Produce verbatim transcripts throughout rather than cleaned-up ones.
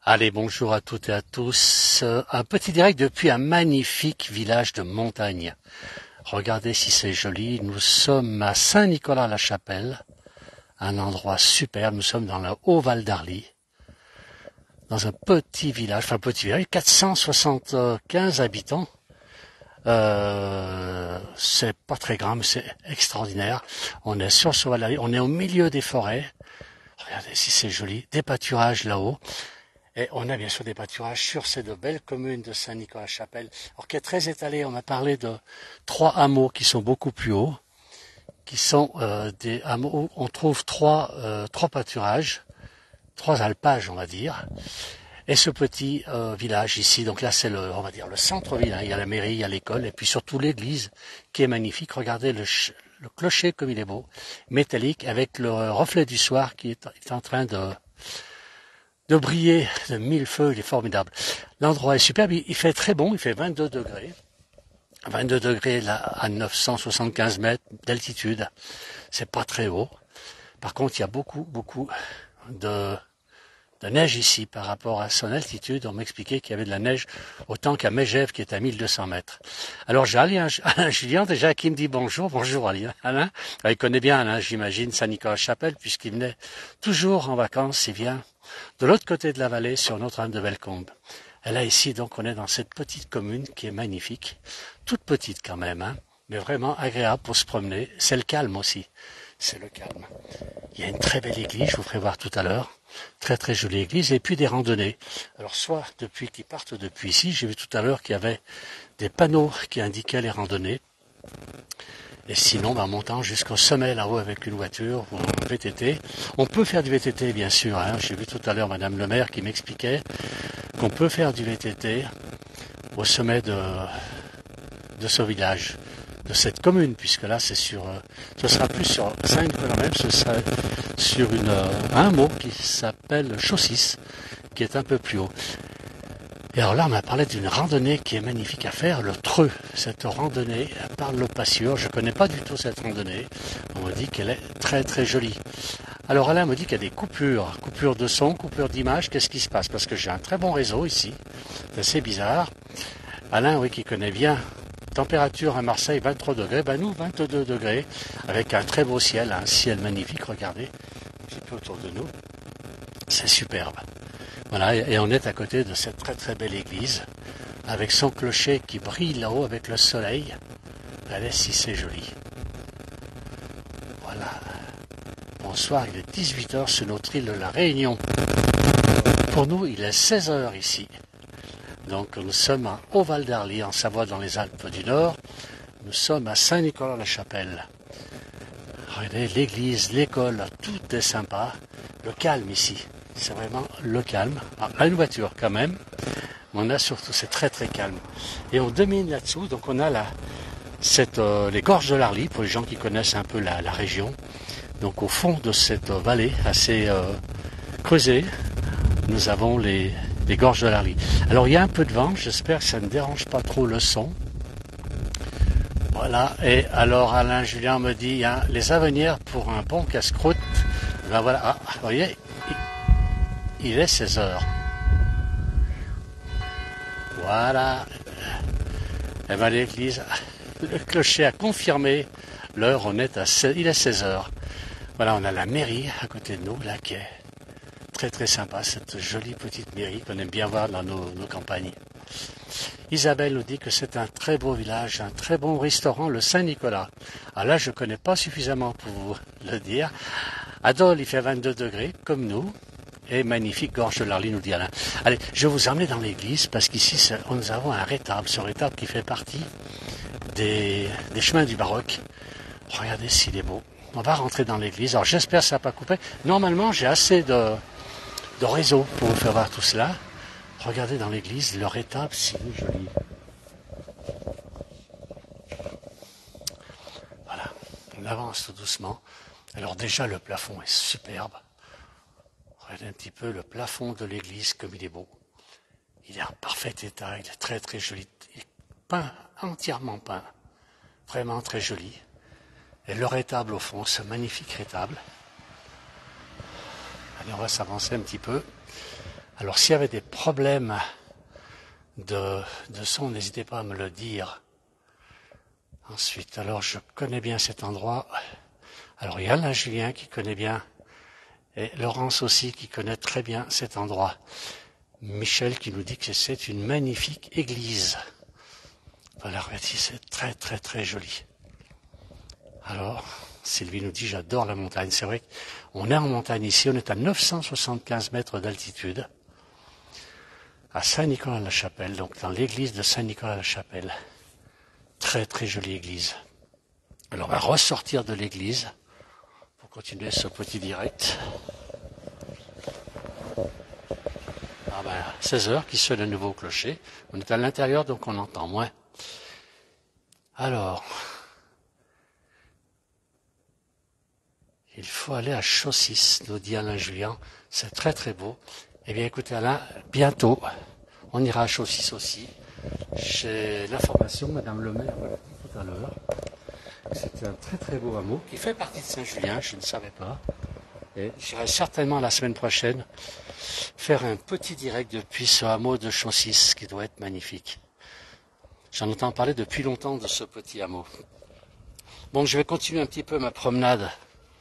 Allez, bonjour à toutes et à tous. Euh, Un petit direct depuis un magnifique village de montagne. Regardez si c'est joli. Nous sommes à Saint-Nicolas-la-Chapelle, un endroit superbe. Nous sommes dans le Haut-Val d'Arly, dans un petit village, enfin petit village, quatre cent soixante-quinze habitants. Euh, c'est pas très grand, mais c'est extraordinaire. On est sur ce Val d'Arly, on est au milieu des forêts. Regardez si c'est joli. Des pâturages là-haut. Et on a bien sûr des pâturages sur ces deux belles communes de Saint-Nicolas-Chapelle, alors qui est très étalée. On a parlé de trois hameaux qui sont beaucoup plus hauts, qui sont euh, des hameaux où on trouve trois, euh, trois pâturages, trois alpages on va dire. Et ce petit euh, village ici, donc là c'est le, on va dire le centre-ville, hein. Il y a la mairie, il y a l'école, et puis surtout l'église qui est magnifique. Regardez le, le clocher comme il est beau, métallique, avec le reflet du soir qui est, est en train de... de briller de mille feux, il est formidable. L'endroit est superbe, il fait très bon, il fait vingt-deux degrés. vingt-deux degrés là, à neuf cent soixante-quinze mètres d'altitude. C'est pas très haut. Par contre, il y a beaucoup, beaucoup de, de neige ici par rapport à son altitude. On m'expliquait qu'il y avait de la neige autant qu'à Megève qui est à mille deux cents mètres. Alors j'ai Alain, Alain Julien déjà qui me dit bonjour. Bonjour Alain. Alain. Il connaît bien Alain, j'imagine, Saint-Nicolas-Chapelle, puisqu'il venait toujours en vacances, il vient de l'autre côté de la vallée sur Notre-Dame-de-Bellecombe. Et là ici, donc, on est dans cette petite commune qui est magnifique, toute petite quand même, hein, mais vraiment agréable pour se promener. C'est le calme aussi, c'est le calme. Il y a une très belle église, je vous ferai voir tout à l'heure, très très jolie église, et puis des randonnées. Alors soit depuis qu'ils partent depuis ici, j'ai vu tout à l'heure qu'il y avait des panneaux qui indiquaient les randonnées. Et sinon, en montant jusqu'au sommet là-haut avec une voiture ou un V T T, on peut faire du V T T bien sûr. Hein. J'ai vu tout à l'heure Madame le maire qui m'expliquait qu'on peut faire du V T T au sommet de, de ce village, de cette commune, puisque là c'est sur, ce sera plus sur Saint-Nicolas même, ce sera sur une, un mot qui s'appelle Chaussis, qui est un peu plus haut. Et alors là, on m'a parlé d'une randonnée qui est magnifique à faire, le Treux. Cette randonnée par le Passure, je ne connais pas du tout cette randonnée. On me dit qu'elle est très très jolie. Alors Alain me dit qu'il y a des coupures, coupures de son, coupures d'image. Qu'est-ce qui se passe? Parce que j'ai un très bon réseau ici. C'est assez bizarre. Alain, oui, qui connaît bien. Température à Marseille, vingt-trois degrés. Ben nous, vingt-deux degrés. Avec un très beau ciel, un ciel magnifique. Regardez, un petit peu autour de nous. C'est superbe. Voilà, et on est à côté de cette très très belle église, avec son clocher qui brille là-haut avec le soleil. Regardez si c'est joli. Voilà. Bonsoir, il est dix-huit heures sur notre île de la Réunion. Pour nous, il est seize heures ici. Donc nous sommes à Haut-Val d'Arly, en Savoie, dans les Alpes du Nord. Nous sommes à Saint-Nicolas-la-Chapelle. Regardez, l'église, l'école, tout est sympa. Le calme ici. C'est vraiment le calme. Ah, là, une voiture quand même. Mais on a surtout, c'est très très calme. Et on domine là-dessous, donc on a la, cette, euh, les gorges de l'Arly, pour les gens qui connaissent un peu la, la région. Donc au fond de cette vallée assez euh, creusée, nous avons les, les gorges de l'Arly. Alors il y a un peu de vent, j'espère que ça ne dérange pas trop le son. Voilà, et alors Alain Julien me dit, hein, les avenirs pour un bon casse-croûte. Ben voilà, ah, vous voyez, il est seize heures. Voilà. Et bien l'église, le clocher a confirmé l'heure, on est à seize, il est seize heures. Voilà, on a la mairie à côté de nous, là, qui est très très sympa, cette jolie petite mairie qu'on aime bien voir dans nos, nos campagnes. Isabelle nous dit que c'est un très beau village, un très bon restaurant, le Saint-Nicolas. Alors là, je ne connais pas suffisamment pour vous le dire. À Dole, il fait vingt-deux degrés, comme nous. Et magnifique gorge de l'Arly, nous dit Alain. Allez, je vais vous emmener dans l'église, parce qu'ici, nous avons un rétable. Ce rétable qui fait partie des, des chemins du baroque. Regardez s'il est beau. On va rentrer dans l'église. Alors, j'espère que ça n'a pas coupé. Normalement, j'ai assez de, de réseau pour vous faire voir tout cela. Regardez dans l'église, le rétable, s'il est joli. Voilà, on avance tout doucement. Alors déjà, le plafond est superbe. Regardez un petit peu le plafond de l'église, comme il est beau. Il est en parfait état, il est très très joli. Il est peint, entièrement peint. Vraiment très joli. Et le rétable au fond, ce magnifique rétable. Allez, on va s'avancer un petit peu. Alors s'il y avait des problèmes de, de son, n'hésitez pas à me le dire. Ensuite, alors je connais bien cet endroit. Alors il y a Alain Julien qui connaît bien, et Laurence aussi qui connaît très bien cet endroit. Michel qui nous dit que c'est une magnifique église. Voilà, regardez, c'est très très très joli. Alors, Sylvie nous dit, j'adore la montagne. C'est vrai qu'on est en montagne ici, on est à neuf cent soixante-quinze mètres d'altitude, à Saint-Nicolas-la-Chapelle, donc dans l'église de Saint-Nicolas-la-Chapelle. Très très jolie église. Alors on va ressortir de l'église pour continuer ce petit direct. Ah ben, seize heures qui sonne à nouveau au clocher. On est à l'intérieur donc on entend moins. Alors, il faut aller à Chaussis, nous dit Alain Julien. C'est très très beau. Eh bien écoutez Alain, bientôt, on ira à Chaussis aussi. J'ai l'information, Madame le maire, voilà, tout à l'heure. C'est un très très beau hameau qui fait partie de Saint-Julien, je ne savais pas. Et j'irai certainement la semaine prochaine faire un petit direct depuis ce hameau de Chaussis qui doit être magnifique. J'en entends parler depuis longtemps de ce petit hameau. Bon, je vais continuer un petit peu ma promenade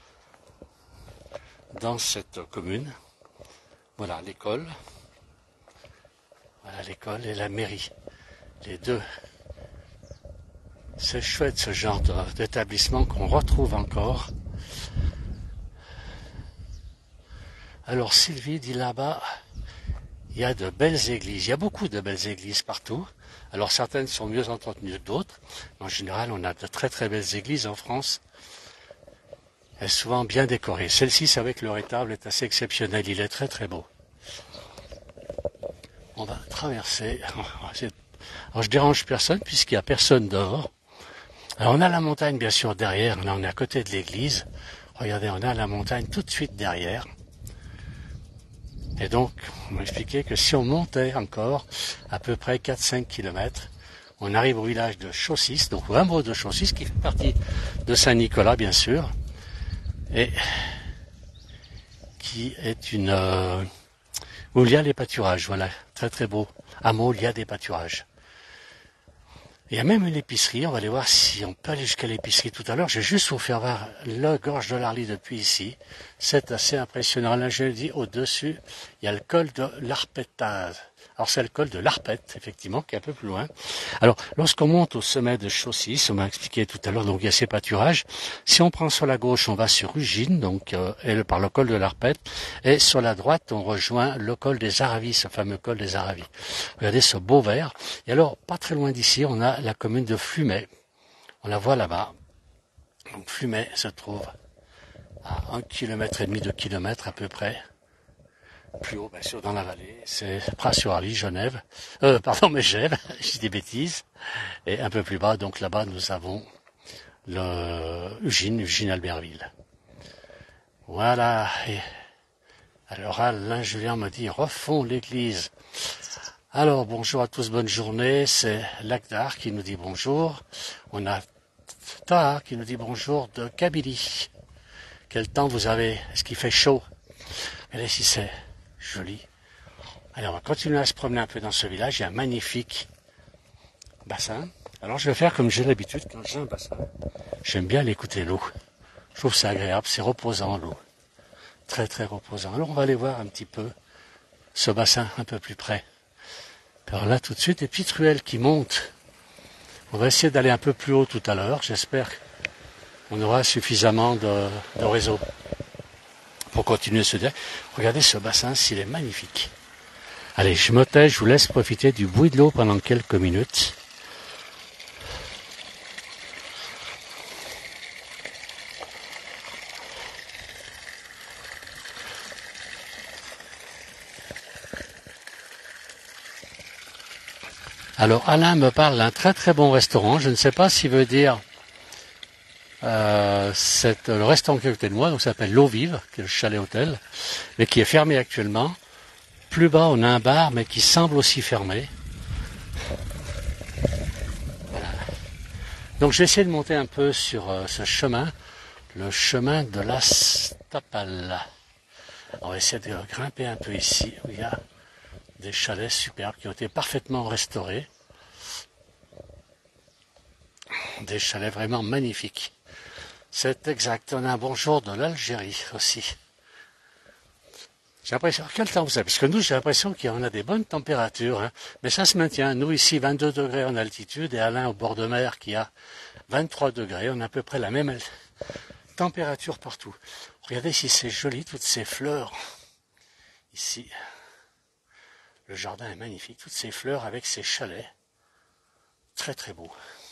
dans cette commune. Voilà l'école. Voilà l'école et la mairie. Les deux. C'est chouette ce genre d'établissement qu'on retrouve encore. Alors Sylvie dit là-bas, il y a de belles églises. Il y a beaucoup de belles églises partout. Alors certaines sont mieux entretenues que d'autres. En général, on a de très très belles églises en France. Elles sont souvent bien décorées. Celle-ci, c'est avec le rétable, est assez exceptionnel. Il est très très beau. On va traverser. Alors je dérange personne puisqu'il n'y a personne dehors. Alors on a la montagne bien sûr derrière. Là on est à côté de l'église. Regardez, on a la montagne tout de suite derrière. Et donc, on m'a expliqué que si on montait encore à peu près quatre à cinq kilomètres, on arrive au village de Chaussis, donc au hameau de Chaussis, qui fait partie de Saint-Nicolas, bien sûr, et qui est une... Euh, où il y a les pâturages, voilà, très très beau. Hameau, il y a des pâturages. Il y a même une épicerie, on va aller voir si on peut aller jusqu'à l'épicerie tout à l'heure. J'ai juste vous faire voir le gorge de l'Arly depuis ici. C'est assez impressionnant. Là, je le dis, au-dessus, il y a le col de l'Arpetaz. Alors, c'est le col de l'Arpette, effectivement, qui est un peu plus loin. Alors, lorsqu'on monte au sommet de Chaussis, on m'a expliqué tout à l'heure, donc il y a ces pâturages. Si on prend sur la gauche, on va sur Ugine, donc euh, et par le col de l'Arpette. Et sur la droite, on rejoint le col des Aravis, ce fameux col des Aravis. Regardez ce beau vert. Et alors, pas très loin d'ici, on a la commune de Flumet. On la voit là-bas. Donc Flumet se trouve à un kilomètre et demi, deux kilomètres à peu près. Plus haut, bien sûr, dans la vallée, c'est Pras-sur-Arly, Genève, euh, pardon, Megève, je dis des bêtises, et un peu plus bas, donc là-bas, nous avons le Ugine, Ugine-Albertville. Voilà, et alors Alain Julien me dit, refond l'église. Alors, bonjour à tous, bonne journée, c'est Lagdar qui nous dit bonjour, on a Tahar qui nous dit bonjour de Kabylie. Quel temps vous avez? Est-ce qu'il fait chaud? Regardez si c'est joli. Allez, on va continuer à se promener un peu dans ce village. Il y a un magnifique bassin. Alors, je vais faire comme j'ai l'habitude quand j'ai un bassin. J'aime bien l'écouter l'eau. Je trouve ça agréable. C'est reposant, l'eau. Très, très reposant. Alors, on va aller voir un petit peu ce bassin un peu plus près. Alors là, tout de suite, des petites ruelles qui montent. On va essayer d'aller un peu plus haut tout à l'heure. J'espère qu'on aura suffisamment de, de réseau pour continuer ce direct. Regardez ce bassin, s'il est magnifique. Allez, je me tais, je vous laisse profiter du bruit de l'eau pendant quelques minutes. Alors Alain me parle d'un très très bon restaurant. Je ne sais pas s'il veut dire Euh, c'est le restaurant qui est à côté de moi, donc ça s'appelle L'Eau Vive, qui est le chalet hôtel, mais qui est fermé actuellement. Plus bas, on a un bar, mais qui semble aussi fermé. Voilà. Donc je vais essayer de monter un peu sur euh, ce chemin, le chemin de la Stapale. On va essayer de grimper un peu ici, où il y a Des chalets superbes qui ont été parfaitement restaurés. Des chalets vraiment magnifiques. C'est exact. On a un bonjour de l'Algérie aussi. J'ai l'impression, quel temps vous avez? Parce que nous, j'ai l'impression qu'on a des bonnes températures, hein. Mais ça se maintient. Nous, ici, vingt-deux degrés en altitude, et Alain, au bord de mer, qui a vingt-trois degrés. On a à peu près la même température partout. Regardez si c'est joli, toutes ces fleurs. Ici, le jardin est magnifique. Toutes ces fleurs avec ces chalets. Très, très beau.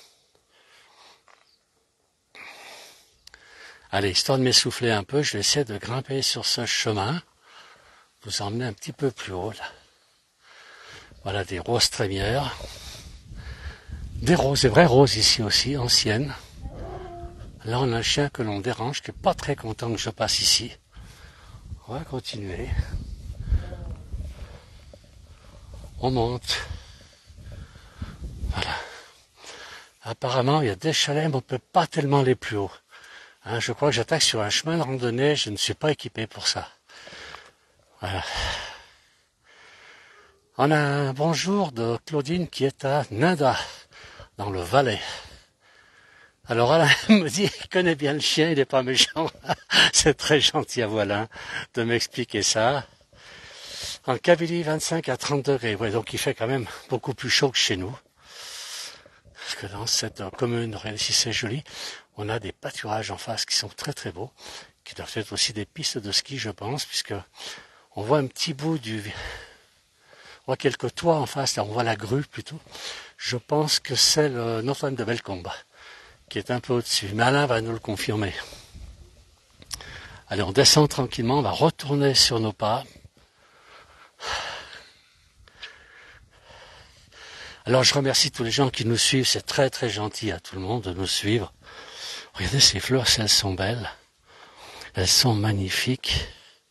Allez, histoire de m'essouffler un peu, je vais essayer de grimper sur ce chemin. Vous emmener un petit peu plus haut, là. Voilà des roses trémières. Des roses, des vraies roses ici aussi, anciennes. Là, on a un chien que l'on dérange, qui n'est pas très content que je passe ici. On va continuer. On monte. Voilà. Apparemment, il y a des chalets, mais on ne peut pas tellement aller plus haut. Hein, je crois que j'attaque sur un chemin de randonnée, je ne suis pas équipé pour ça. Voilà. On a un bonjour de Claudine qui est à Nada, dans le Valais. Alors Alain me dit qu'il connaît bien le chien, il n'est pas méchant. C'est très gentil à vous Alain de m'expliquer ça. En Kabylie, vingt-cinq à trente degrés. Ouais, donc il fait quand même beaucoup plus chaud que chez nous. Parce que dans cette commune, regardez si c'est joli, on a des pâturages en face qui sont très très beaux, qui doivent être aussi des pistes de ski, je pense, puisque on voit un petit bout du... On voit quelques toits en face, là on voit la grue plutôt. Je pense que c'est le Notre-Dame de Bellecombe, qui est un peu au-dessus. Mais Alain va nous le confirmer. Allez, on descend tranquillement, on va retourner sur nos pas. Alors je remercie tous les gens qui nous suivent, c'est très très gentil à tout le monde de nous suivre. Regardez ces fleurs, elles sont belles. Elles sont magnifiques.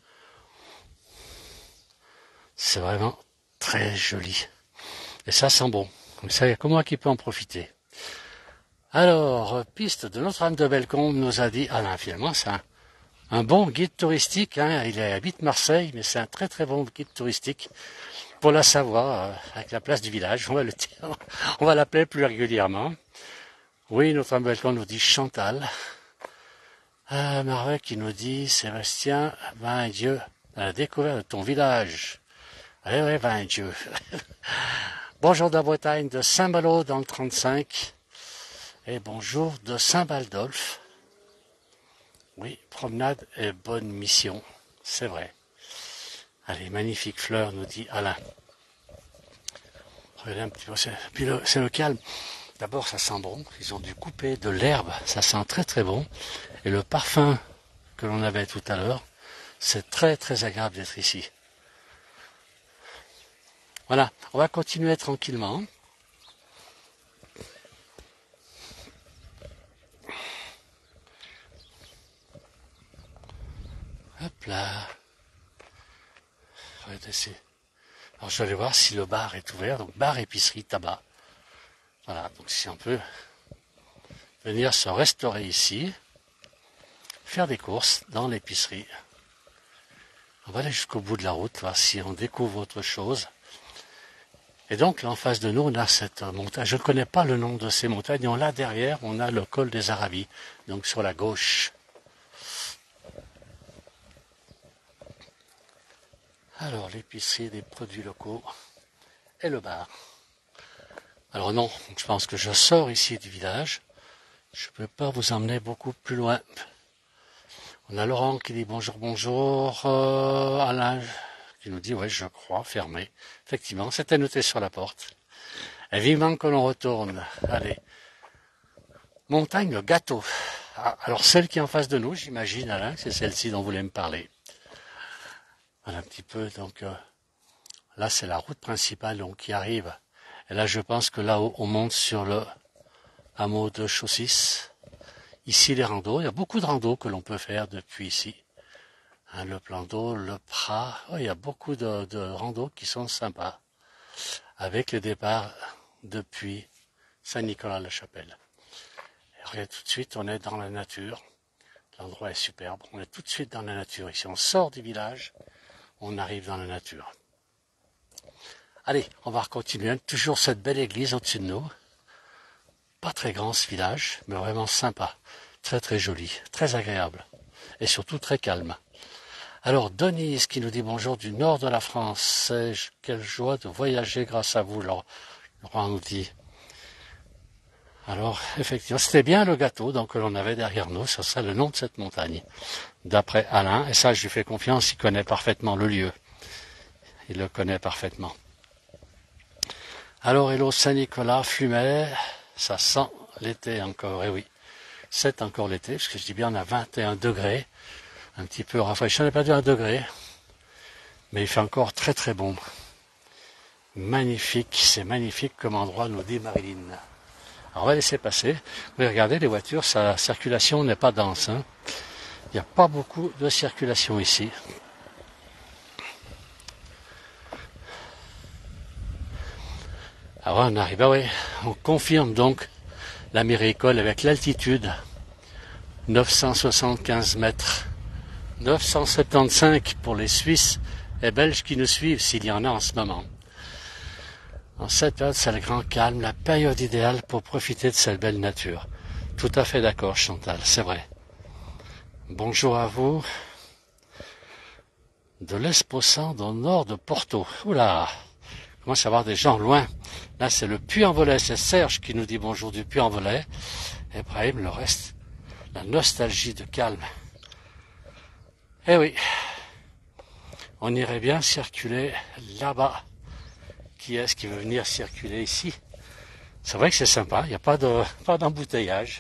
C'est vraiment très joli. Et ça sent bon. Comme ça, il y a que moi qui peux en profiter. Alors, piste de Notre-Dame de Bellecombe nous a dit, Alain, finalement, c'est un, un bon guide touristique. Hein. Il habite Marseille, mais c'est un très très bon guide touristique pour la Savoie, euh, avec la place du village. On va le dire. On va l'appeler plus régulièrement. Oui, Notre-Dame de Bellecombe nous dit Chantal. Ah, Marvet qui nous dit, Sébastien, ben Dieu, à la découverte de ton village. Oui, oui, ben Dieu. Bonjour de la Bretagne, de Saint-Malo dans le trente-cinq. Et bonjour de Saint-Baldolphe. Oui, promenade et bonne mission, c'est vrai. Allez, magnifique fleur, nous dit Alain. Regardez un petit peu, c'est, puis le, c'est le calme. D'abord, ça sent bon. Ils ont dû couper de l'herbe, ça sent très très bon. Et le parfum que l'on avait tout à l'heure, c'est très très agréable d'être ici. Voilà, on va continuer tranquillement. Hop là. Alors je vais aller voir si le bar est ouvert. Donc bar, épicerie, tabac. Voilà, donc si on peut venir se restaurer ici, faire des courses dans l'épicerie. On va aller jusqu'au bout de la route, voir si on découvre autre chose. Et donc là en face de nous, on a cette montagne. Je ne connais pas le nom de ces montagnes. Et là derrière, on a le col des Arabies, donc sur la gauche. Alors, l'épicerie des produits locaux et le bar. Alors non, je pense que je sors ici du village. Je ne peux pas vous emmener beaucoup plus loin. On a Laurent qui dit bonjour, bonjour. Euh, Alain qui nous dit, ouais, je crois, fermé. Effectivement, c'était noté sur la porte. Et vivement que l'on retourne. Allez. Montagne, le gâteau. Ah, alors, celle qui est en face de nous, j'imagine, Alain, c'est celle-ci dont vous voulez me parler. Voilà un petit peu, donc euh, là c'est la route principale donc, qui arrive. Et là je pense que là on monte sur le hameau de Chaussis. Ici les randos, il y a beaucoup de randos que l'on peut faire depuis ici. Hein, le plan d'eau, le Prat, oh, il y a beaucoup de, de randos qui sont sympas. Avec le départ depuis Saint-Nicolas-la-Chapelle. Et regarde, tout de suite on est dans la nature. L'endroit est superbe, on est tout de suite dans la nature. Ici on sort du village. On arrive dans la nature. Allez, on va continuer. Toujours cette belle église au-dessus de nous. Pas très grand ce village, mais vraiment sympa. Très très joli, très agréable. Et surtout très calme. Alors, Denise qui nous dit bonjour du nord de la France. Quelle joie de voyager grâce à vous, Laurent nous dit. Alors, effectivement, c'était bien le gâteau donc, que l'on avait derrière nous. Ça serait le nom de cette montagne. D'après Alain. Et ça, je lui fais confiance. Il connaît parfaitement le lieu. Il le connaît parfaitement. Alors, hello Saint-Nicolas, Flumet. Ça sent l'été encore. Et oui, c'est encore l'été. Parce que je dis bien, on a vingt et un degrés. Un petit peu rafraîchi. On n'a pas dit un degré. Mais il fait encore très très bon. Magnifique. C'est magnifique comme endroit, nous dit Marilyn. Alors on va laisser passer. Oui, regardez, les voitures, sa circulation n'est pas dense. Hein. Il n'y a pas beaucoup de circulation ici. Alors on arrive, ah oui, on confirme donc la Méricole avec l'altitude. neuf cent soixante-quinze mètres. neuf cent soixante-quinze pour les Suisses et Belges qui nous suivent, s'il y en a en ce moment. En cette période, c'est le grand calme, la période idéale pour profiter de cette belle nature. Tout à fait d'accord, Chantal, c'est vrai. Bonjour à vous. De l'Espossan, dans le nord de Porto. Oula, il commence à y avoir des gens loin. Là, c'est le Puy-en-Velay, c'est Serge qui nous dit bonjour du Puy-en-Velay. Et Brahim, le reste, la nostalgie de calme. Eh oui, on irait bien circuler là-bas. Qui est-ce qui veut venir circuler ici? C'est vrai que c'est sympa, il n'y a pas de pas d'embouteillage.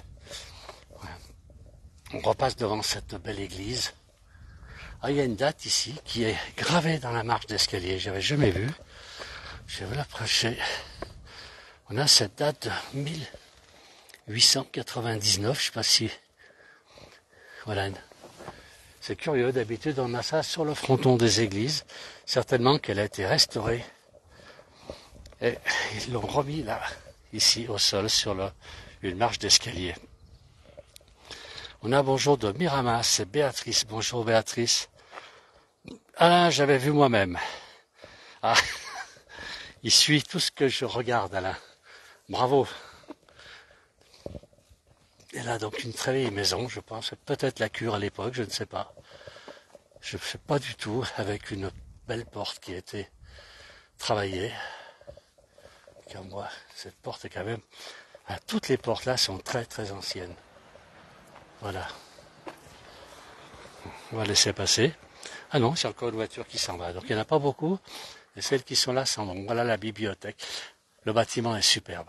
On repasse devant cette belle église. Ah, il y a une date ici qui est gravée dans la marche d'escalier, j'avais jamais vu. Je vais l'approcher. On a cette date de mille huit cent quatre-vingt-dix-neuf, je ne sais pas si... Voilà. C'est curieux, d'habitude on a ça sur le fronton des églises. Certainement qu'elle a été restaurée. Et ils l'ont remis là, ici au sol, sur le, une marche d'escalier. On a bonjour de Miramas, c'est Béatrice. Bonjour Béatrice. Alain, j'avais vu moi-même. Ah, il suit tout ce que je regarde, Alain. Bravo. Elle a donc une très vieille maison, je pense. Peut-être la cure à l'époque, je ne sais pas. Je ne sais pas du tout, avec une belle porte qui a été travaillée. Comme moi, cette porte est quand même... Ah, toutes les portes là sont très très anciennes. Voilà. On va laisser passer. Ah non, c'est encore une voiture qui s'en va. Donc il n'y en a pas beaucoup. Et celles qui sont là s'en vont. Voilà la bibliothèque. Le bâtiment est superbe.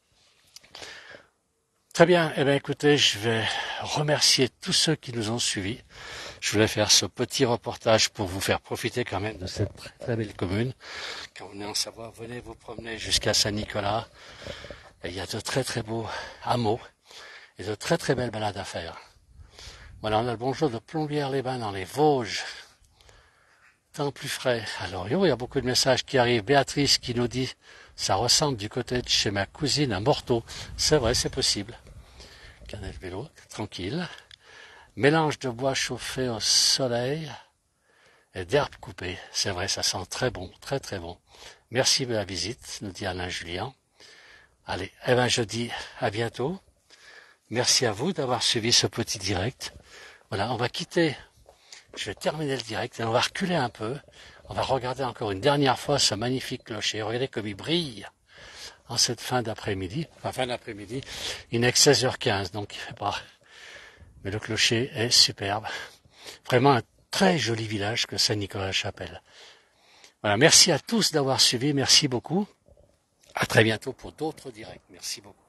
Très bien. Eh bien écoutez, je vais remercier tous ceux qui nous ont suivis. Je voulais faire ce petit reportage pour vous faire profiter quand même de cette très, très belle commune. Quand vous venez en Savoie, venez vous promener jusqu'à Saint-Nicolas. Et il y a de très très beaux hameaux et de très très belles balades à faire. Voilà, on a le bonjour de Plombières-les-Bains dans les Vosges. Temps plus frais. Alors, il y a beaucoup de messages qui arrivent. Béatrice qui nous dit, ça ressemble du côté de chez ma cousine à Morteau. C'est vrai, c'est possible. Canal vélo, tranquille. Mélange de bois chauffé au soleil et d'herbes coupées. C'est vrai, ça sent très bon, très très bon. Merci de la visite, nous dit Alain Julien. Allez, eh ben je dis à bientôt. Merci à vous d'avoir suivi ce petit direct. Voilà, on va quitter, je vais terminer le direct et on va reculer un peu. On va regarder encore une dernière fois ce magnifique clocher. Regardez comme il brille en cette fin d'après-midi. Enfin, fin d'après-midi, il n'est que seize heures quinze, donc il fait pas... Mais le clocher est superbe. Vraiment un très joli village que Saint-Nicolas-Chapelle. Voilà, merci à tous d'avoir suivi, merci beaucoup. À très bientôt pour d'autres directs. Merci beaucoup.